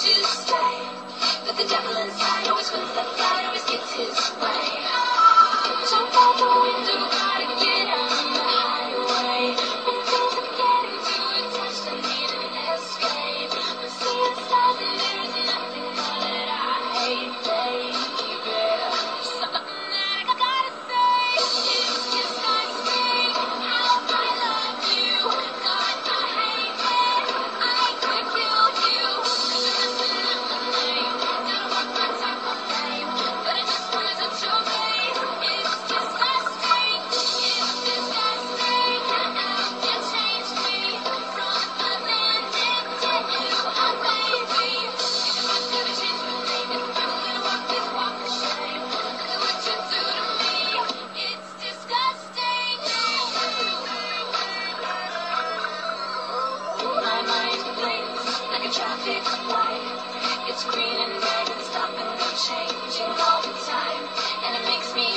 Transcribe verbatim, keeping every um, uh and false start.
to stay. But the devil inside always wins the fight, always gets his way. Jump out the window, gotta get on the highway. When things are getting too attached, I need an escape. I'm seeing stars and there's nothing more that I hate, baby. There's something that I gotta say. It's disgusting how I love you. God, I hate it. I could kill you. Cause there's nothing that will make. Gotta walk my talk all day. But I just wanna touch your face. It's disgusting. It's disgusting how you changed me from a bandit to a baby. If I'm gonna change my name, if I'm gonna walk this walk of shame, look at what you do to me. It's disgusting. My mind blinks like a traffic light. It's green and red and stopping and changing all the time, and it makes me